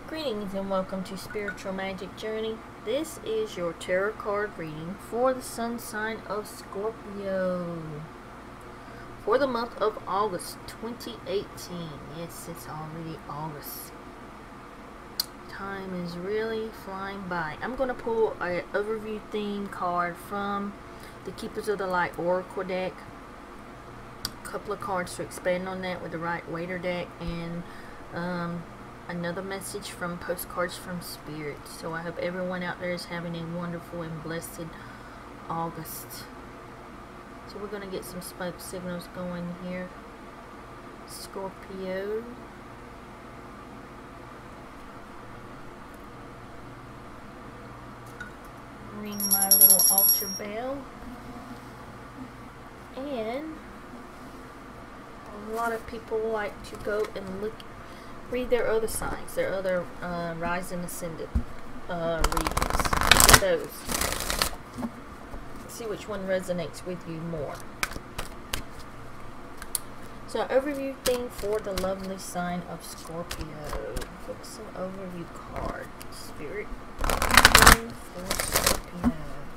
Greetings and welcome to Spiritual Magic Journey. This is your tarot card reading for the sun sign of Scorpio for the month of August 2018. Yes, it's already August. Time is really flying by. I'm going to pull an overview theme card from the Keepers of the Light Oracle deck. A couple of cards to expand on that with the Rider-Waite deck, and another message from Postcards from Spirit. So I hope everyone out there is having a wonderful and blessed August. So we're going to get some smoke signals going here. Scorpio. Ring my little altar bell. And a lot of people like to go and read their other signs, their other rise and ascendant readings. Look at those. See which one resonates with you more. So, overview thing for the lovely sign of Scorpio. Look, some overview card. Spirit thing for Scorpio.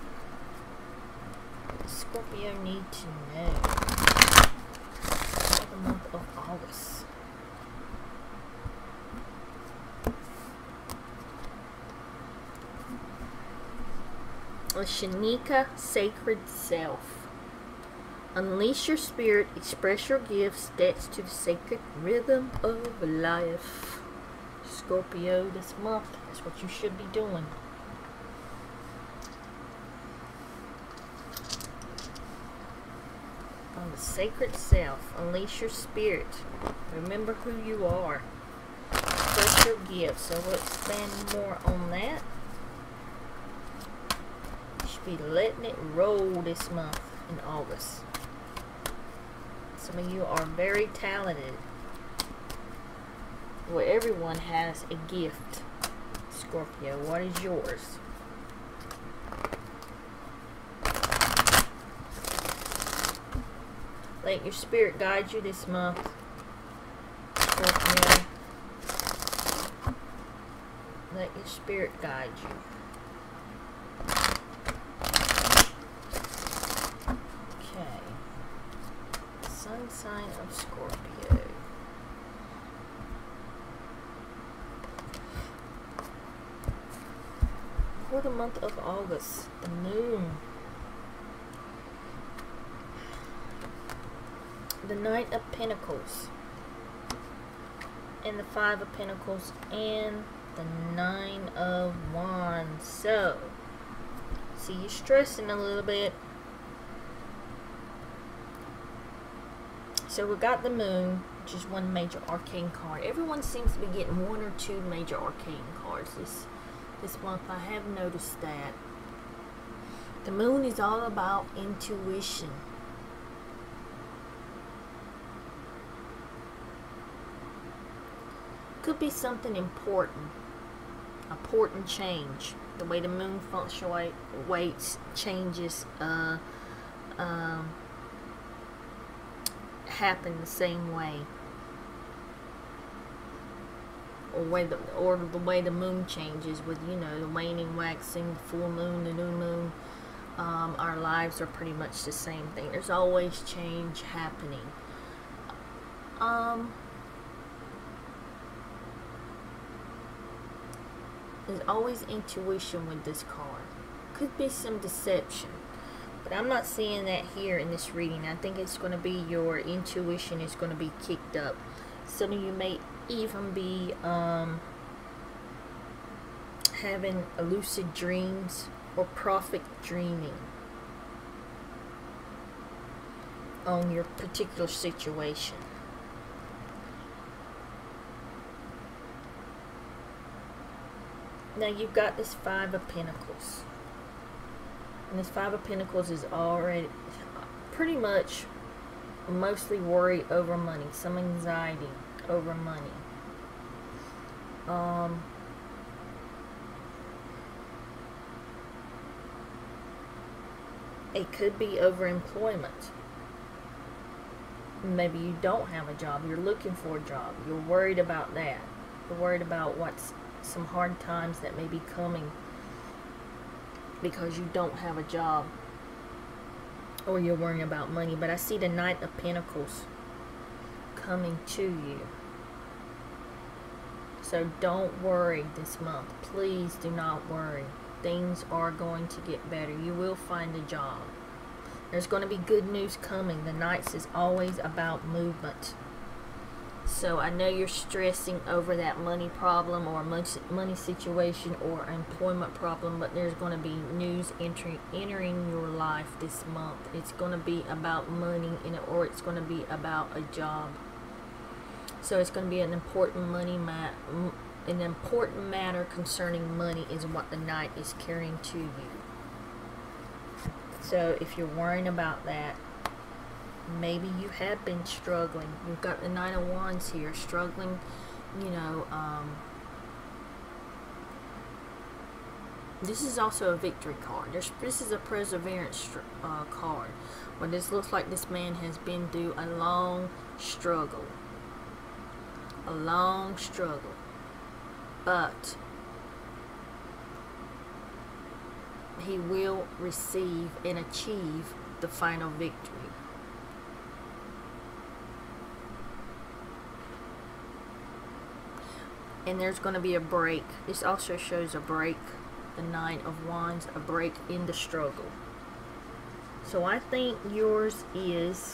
Scorpio need to know for the month of August. A Shanika Sacred Self. Unleash your spirit, express your gifts, dance to the sacred rhythm of life. Scorpio, this month, that's what you should be doing. On the Sacred Self, unleash your spirit. Remember who you are. Express your gifts. So we'll expand more on that. Be letting it roll this month in August. Some of you are very talented. Well, everyone has a gift. Scorpio, what is yours? Let your spirit guide you this month, Scorpio. Let your spirit guide you. Sign of Scorpio. For the month of August, the moon, the Knight of Pentacles, and the Five of Pentacles, and the Nine of Wands. So, see, you're stressing a little bit. So we got the moon, which is one major arcane card. Everyone seems to be getting one or two major arcane cards this month. I have noticed that. The moon is all about intuition. Could be something important. Important change. The way the moon fluctuates, changes, happen the same way, or the way the moon changes with, you know, the waning, waxing, the full moon, the new moon. Our lives are pretty much the same thing. There's always change happening. There's always intuition with this card. Could be some deception. But I'm not seeing that here in this reading. I think it's going to be your intuition is going to be kicked up. Some of you may even be having lucid dreams or prophetic dreaming on your particular situation. Now you've got this Five of Pentacles. And this Five of Pentacles is already pretty much mostly worry over money. Some anxiety over money. It could be over employment. Maybe you don't have a job. You're looking for a job. You're worried about that. You're worried about what's some hard times that may be coming because you don't have a job or you're worrying about money. But I see the Knight of Pentacles coming to you. So don't worry this month. Please do not worry. Things are going to get better. You will find a job. There's going to be good news coming. The Knights is always about movement. So I know you're stressing over that money problem or money situation or employment problem, but there's going to be news entering your life this month. It's going to be about money, or it's going to be about a job. So it's going to be an important matter concerning money is what the Knight is carrying to you. So if you're worrying about that, maybe you have been struggling. You've got the Nine of Wands here, struggling, you know. This is also a victory card. This is a perseverance card. But this looks like this man has been through a long struggle. A long struggle. But he will receive and achieve the final victory. And there's going to be a break. This also shows a break. The Nine of Wands, a break in the struggle. So I think yours is,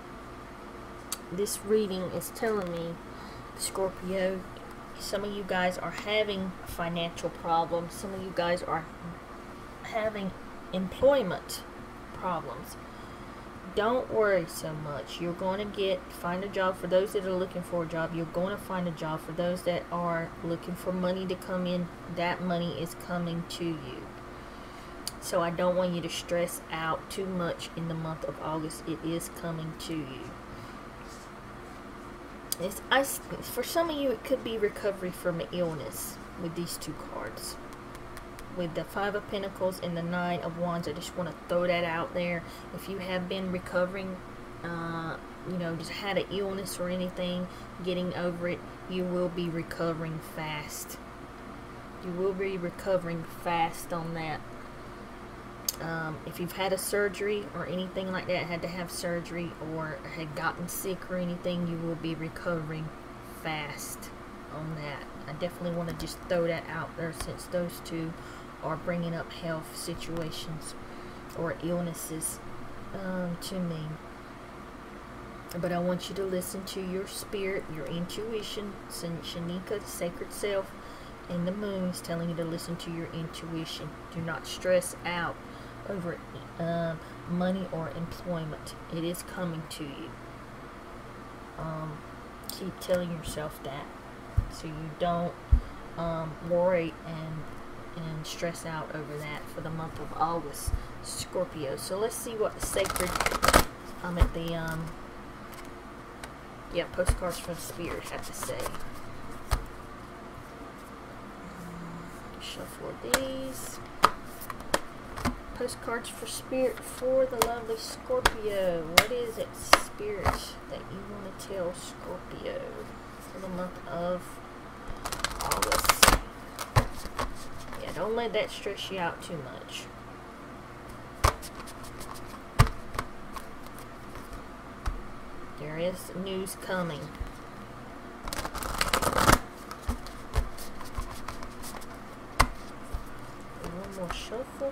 this reading is telling me, Scorpio, some of you guys are having financial problems. Some of you guys are having employment problems. Don't worry so much. You're going to find a job. For those that are looking for a job, you're going to find a job. For those that are looking for money to come in, that money is coming to you. So I don't want you to stress out too much in the month of August. It is coming to you. For some of you, it could be recovery from an illness with these two cards. With the Five of Pentacles and the Nine of Wands, I just want to throw that out there. If you have been recovering, you know, just had an illness or anything, getting over it, you will be recovering fast. You will be recovering fast on that. If you've had a surgery or anything like that, had to have surgery or had gotten sick or anything, you will be recovering fast on that. I definitely want to just throw that out there, since those two are bringing up health situations or illnesses to me. But I want you to listen to your spirit, your intuition. Shanika, the sacred self, and the moon is telling you to listen to your intuition. Do not stress out over money or employment. It is coming to you. Keep telling yourself that, so you don't worry and stress out over that for the month of August, Scorpio. So let's see what the sacred at the postcards from Spirit have to say. Shuffle these postcards for Spirit for the lovely Scorpio. What is it, Spirit, that you want to tell Scorpio for the month of August? Yeah, don't let that stress you out too much. There is news coming. One more shuffle.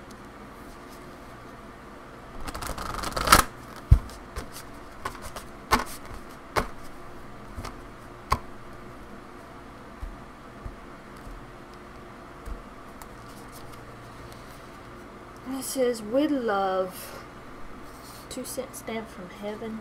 It says, with love, 2-cent stamp from heaven.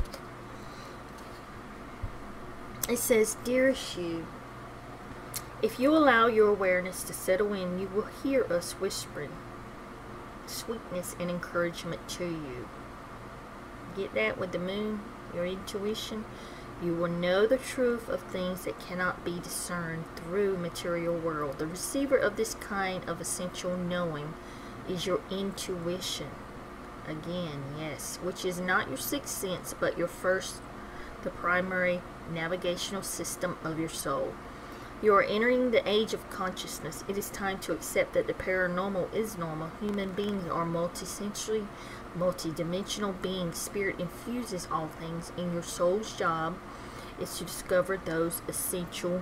It says, dearest you, if you allow your awareness to settle in, you will hear us whispering sweetness and encouragement to you. Get that with the moon, your intuition? You will know the truth of things that cannot be discerned through material world. The receiver of this kind of essential knowing is your intuition. Again, yes, which is not your sixth sense, but the primary navigational system of your soul. You are entering the age of consciousness. It is time to accept that the paranormal is normal. Human beings are multi-sensory, multi-dimensional beings. Spirit infuses all things, and your soul's job is to discover those essential...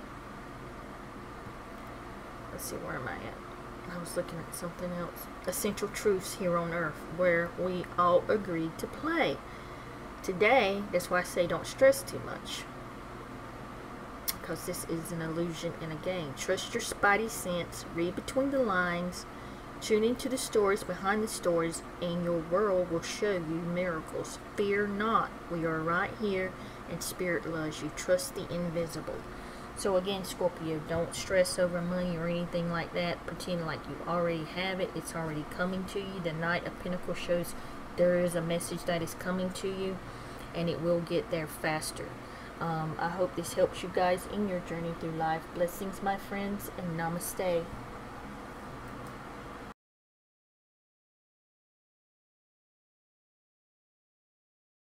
Let's see, where am I at? I was looking at something else. Essential truths here on earth, where we all agreed to play. Today, that's why I say don't stress too much, because this is an illusion and a game. Trust your spidey sense, read between the lines, tune into the stories behind the stories, and your world will show you miracles. Fear not. We are right here, and Spirit loves you. Trust the invisible. So again, Scorpio, don't stress over money or anything like that. Pretend like you already have it. It's already coming to you. The Knight of Pentacles shows there is a message that is coming to you, and it will get there faster. I hope this helps you guys in your journey through life. Blessings, my friends, and namaste.